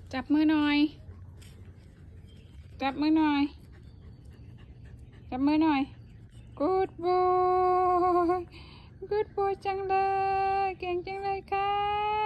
จับมือหน่อยจับมือหน่อยจับมือหน่อย good boy good boy จังเลยเก่งจังเลยครับ